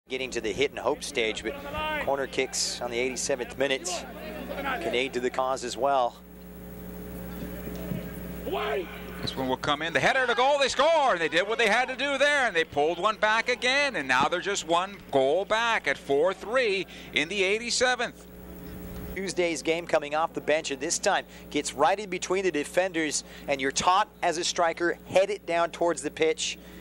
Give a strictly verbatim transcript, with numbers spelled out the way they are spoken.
Getting to the hit and hope stage, but corner kicks on the eighty-seventh minute can aid to the cause as well. This one will come in. The header to goal, they score, and they did what they had to do there, and they pulled one back again, and now they're just one goal back at four three in the eighty-seventh. Tuesday's game coming off the bench, and this time gets right in between the defenders, and you're taught as a striker, head it down towards the pitch.